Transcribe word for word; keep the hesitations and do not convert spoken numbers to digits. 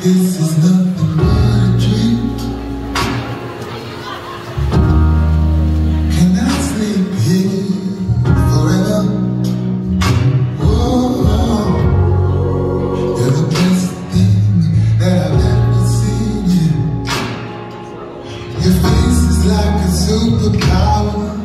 This is nothing but a dream. Can I sleep here forever? Oh, you're the best thing that I've ever seen. Your face is like a superpower.